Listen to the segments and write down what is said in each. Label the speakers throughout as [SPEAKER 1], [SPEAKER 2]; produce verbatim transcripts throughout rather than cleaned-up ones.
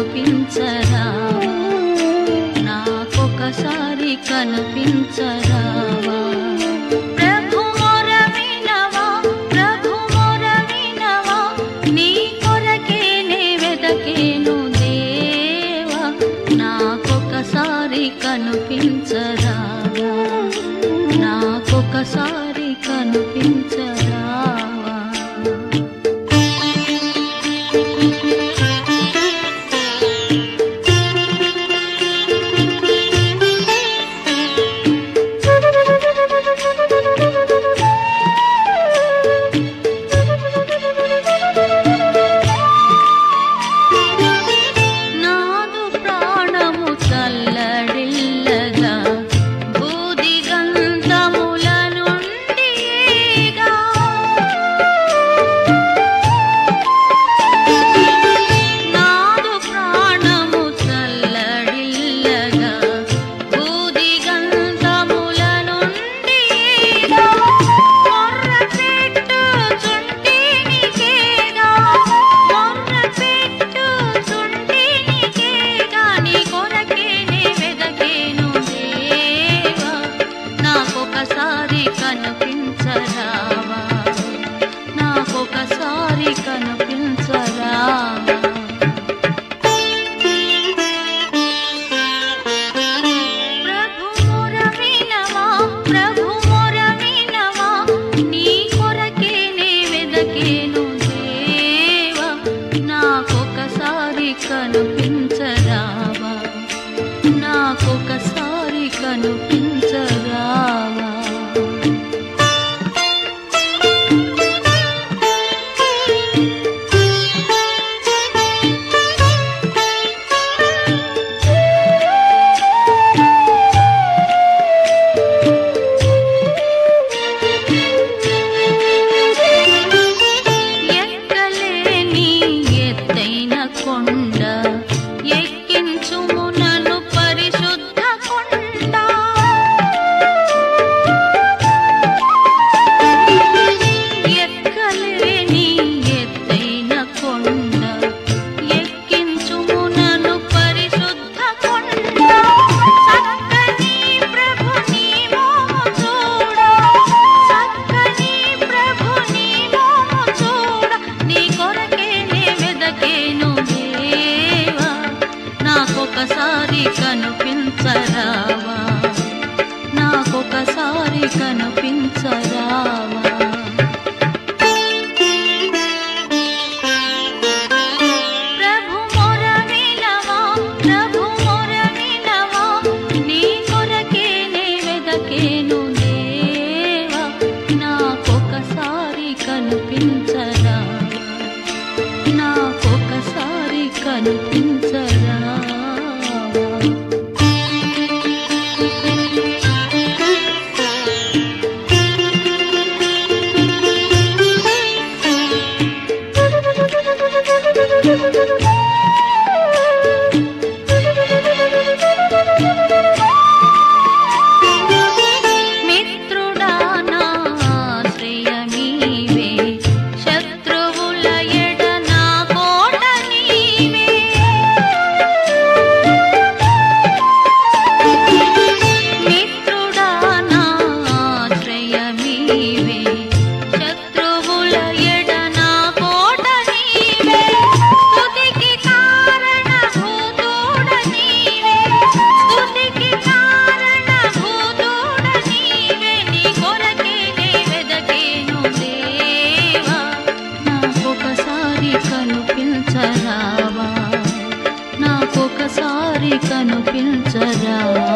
[SPEAKER 1] కనిపించరావా, నాకొకసారి కనిపించరావా. ప్రభు మొర వినవా, ప్రభు మొర వినవా, నీ కొరకే నే వెదకేను దేవా, నాకొకసారి కనిపించరావా, నాకొకసారి కనిపించరావా. నాకొకసారి కనిపించరావా, నాకొకసారి కనిపించరావా. ప్రభు మొర వినవా, ప్రభు మొర వినవా, నీ కొరకే నే వెదకేను దేవా, నాకొకసారి కనిపించరావా, నాకొకసారి కనిపించరావా. ఎక్కలేని ఎత్తైన కొండ ఎక్కించుము నన్ను పరిశుద్ధ కొండ, ఎక్కలేని ఎత్తైన కొండ ఎక్కించుము నన్ను పరిశుద్ధ కొండ. చక్కని ప్రభు నీ మోము చూడ, చక్కని ప్రభు నీ మోము చూడ, నీ కొరకే నే వెదకేను దేవా, నాకొకసారి కనిపించరావా, నాకొకసారి కనిపించరావా. ప్రభు మొర వినవా, ప్రభు మొర వినవా, నీ కొరకే నే వెదకేను దేవా, నాకొకసారి కనిపించరావా, నాకొకసారి కనిపించరావా. మిత్రుడా నా ఆశ్రయ నీవే, శత్రువుల ఎడ నా కోట నీవే. మిత్రుడా నా ఆశ్రయ నీవే, శత్రువుల ఎడ నా కోట నీవే. స్తుతికి కారణభూతుడ నీవే, స్తుతికి కారణభూతుడ నీవే, నీ కొరకే నే వెదకేను దేవా, నాకొకసారి కనిపించరావా, నాకొకసారి కనిపించరావా.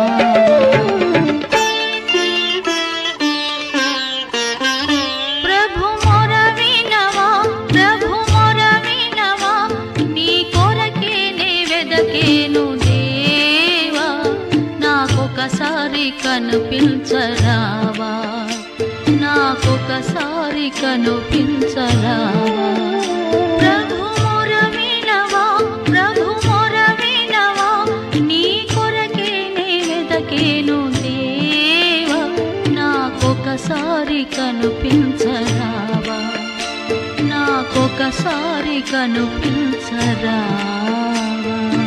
[SPEAKER 1] ప్రభు మొర వినవా, ప్రభు మొర వినవా, నీ కొరకే నే వెదకేను దేవా, నాకొకసారి కనిపించరావా, నాకొకసారి కనిపించరావా. ప్రభు మొర వినవా, ప్రభు మొర వినవా, నీ కొరకే నే వెదకేను దేవా, నాకొకసారి కనిపించరావా, నాకొకసారి కనిపించరావా.